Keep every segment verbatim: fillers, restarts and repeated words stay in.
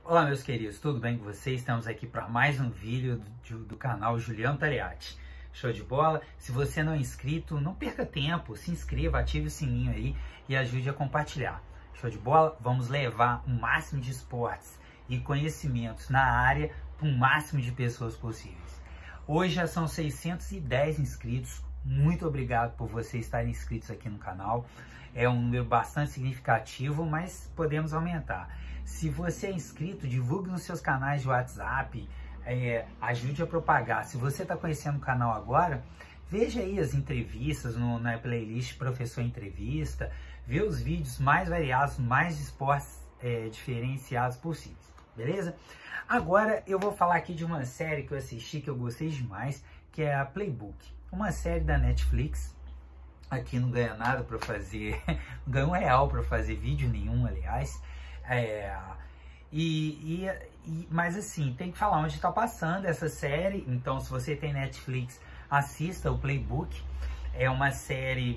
Olá, meus queridos, tudo bem com vocês? Estamos aqui para mais um vídeo do, do canal Juliano Taliati. Show de bola? Se você não é inscrito, não perca tempo, se inscreva, ative o sininho aí e ajude a compartilhar. Show de bola? Vamos levar o máximo de esportes e conhecimentos na área para o máximo de pessoas possíveis. Hoje já são seiscentos e dez inscritos. Muito obrigado por vocês estarem inscritos aqui no canal. É um número bastante significativo, mas podemos aumentar. Se você é inscrito, divulgue nos seus canais de WhatsApp, é, ajude a propagar. Se você está conhecendo o canal agora, veja aí as entrevistas no, na playlist Professor Entrevista, vê os vídeos mais variados, mais esportes é, diferenciados possíveis, beleza? Agora eu vou falar aqui de uma série que eu assisti, que eu gostei demais, que é a Playbook. Uma série da Netflix. Aqui não ganha nada para fazer, não ganha um real para fazer vídeo nenhum, aliás. É, e, e, e, mas assim, tem que falar onde está passando essa série. Então, se você tem Netflix, assista o Playbook. É uma série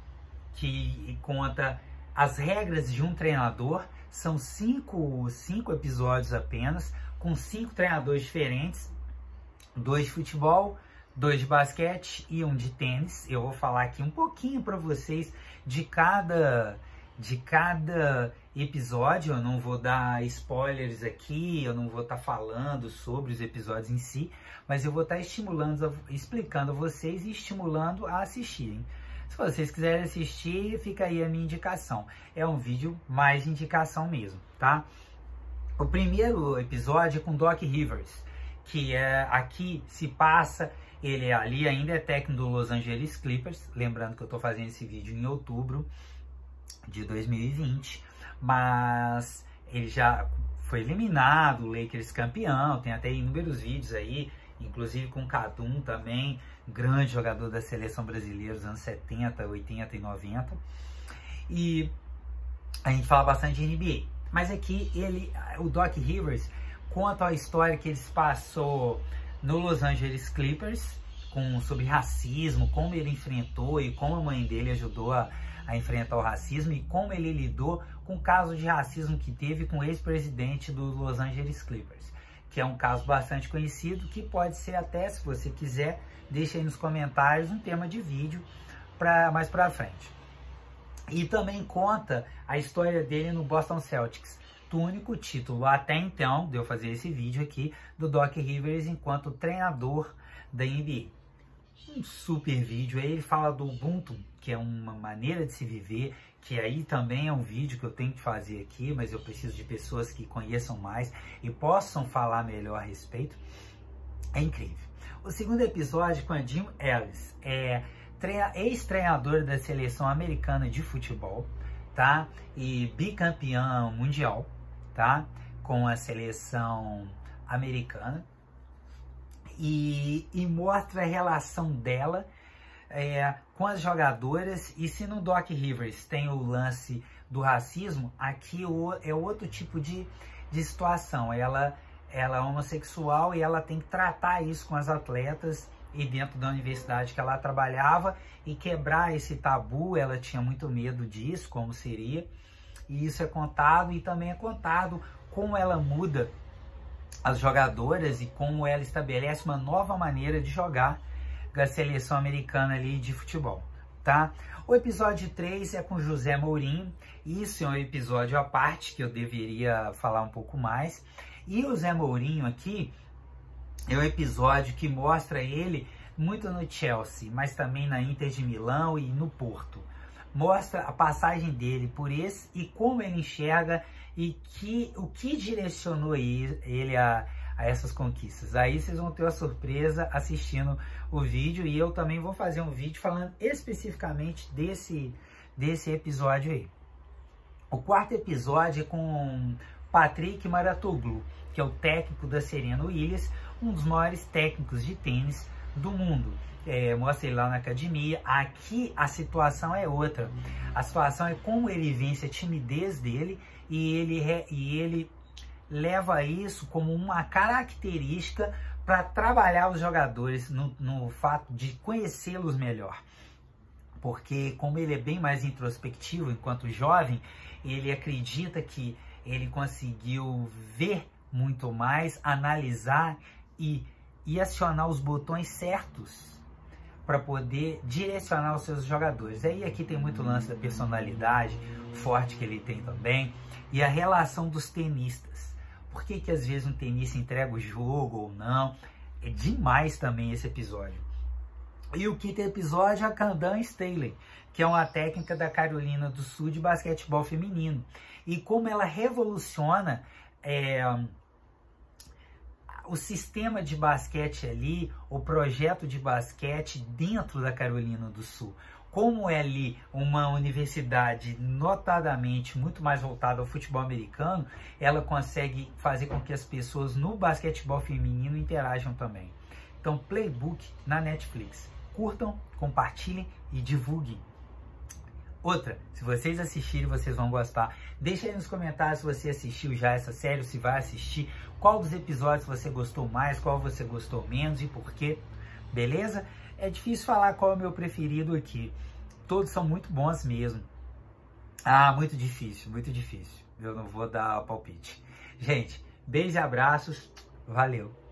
que conta as regras de um treinador. São cinco, cinco episódios apenas, com cinco treinadores diferentes. Dois de futebol, dois de basquete e um de tênis. Eu vou falar aqui um pouquinho para vocês de cada... de cada episódio. Eu não vou dar spoilers aqui, eu não vou estar tá falando sobre os episódios em si, mas eu vou estar tá estimulando, explicando a vocês e estimulando a assistirem. Se vocês quiserem assistir, fica aí a minha indicação. É um vídeo mais indicação mesmo, tá? O primeiro episódio é com Doc Rivers, que é aqui se passa, ele ali ainda é técnico do Los Angeles Clippers, lembrando que eu estou fazendo esse vídeo em outubro de dois mil e vinte, mas ele já foi eliminado, o Lakers campeão, tem até inúmeros vídeos aí, inclusive com o Kadum também, grande jogador da seleção brasileira dos anos setenta, oitenta e noventa, e a gente fala bastante de N B A, mas aqui ele, o Doc Rivers conta a história que ele passou no Los Angeles Clippers, com, sobre racismo, como ele enfrentou e como a mãe dele ajudou a a enfrentar o racismo e como ele lidou com o caso de racismo que teve com o ex-presidente do Los Angeles Clippers, que é um caso bastante conhecido, que pode ser até, se você quiser, deixa aí nos comentários um tema de vídeo para mais para frente. E também conta a história dele no Boston Celtics, do único título até então, de eu fazer esse vídeo aqui, do Doc Rivers enquanto treinador da N B A. Um super vídeo, aí ele fala do Ubuntu, que é uma maneira de se viver, que aí também é um vídeo que eu tenho que fazer aqui, mas eu preciso de pessoas que conheçam mais e possam falar melhor a respeito. É incrível. O segundo episódio com a Jim Ellis, é ex-treinador da seleção americana de futebol, tá? E bicampeão mundial, tá? Com a seleção americana. E, e mostra a relação dela é, com as jogadoras. E se no Doc Rivers tem o lance do racismo, aqui o, é outro tipo de, de situação. Ela, ela é homossexual e ela tem que tratar isso com as atletas e dentro da universidade que ela trabalhava e quebrar esse tabu. Ela tinha muito medo disso, como seria. E isso é contado, e também é contado como ela muda as jogadoras e como ela estabelece uma nova maneira de jogar da seleção americana ali de futebol, tá? O episódio três é com José Mourinho. Isso é um episódio à parte que eu deveria falar um pouco mais. E o Zé Mourinho aqui é um episódio que mostra ele muito no Chelsea, mas também na Inter de Milão e no Porto. Mostra a passagem dele por esse e como ele enxerga e que, o que direcionou ele a, a essas conquistas. Aí vocês vão ter a surpresa assistindo o vídeo, e eu também vou fazer um vídeo falando especificamente desse, desse episódio aí. O quarto episódio é com Patrick Mouratoglou, que é o técnico da Serena Williams, um dos maiores técnicos de tênis do mundo. É, mostra ele lá na academia. Aqui a situação é outra. A situação é como ele vence a timidez dele e ele, e ele leva isso como uma característica para trabalhar os jogadores no, no fato de conhecê-los melhor. Porque como ele é bem mais introspectivo enquanto jovem, ele acredita que ele conseguiu ver muito mais, analisar e, e acionar os botões certos para poder direcionar os seus jogadores. Aí aqui tem muito lance da personalidade forte que ele tem também e a relação dos tenistas. Por que que às vezes um tenista entrega o jogo ou não? É demais também esse episódio. E o quinto episódio é a Candace Staley, que é uma técnica da Carolina do Sul de basquetebol feminino. E como ela revoluciona é, o sistema de basquete ali, o projeto de basquete dentro da Carolina do Sul. Como é ali uma universidade notadamente muito mais voltada ao futebol americano, ela consegue fazer com que as pessoas no basquetebol feminino interajam também. Então, Playbook na Netflix. Curtam, compartilhem e divulguem. Outra, se vocês assistirem, vocês vão gostar. Deixa aí nos comentários se você assistiu já essa série, se vai assistir, qual dos episódios você gostou mais, qual você gostou menos e por quê, beleza? É difícil falar qual é o meu preferido aqui. Todos são muito bons mesmo. Ah, muito difícil, muito difícil. Eu não vou dar palpite. Gente, beijos e abraços. Valeu!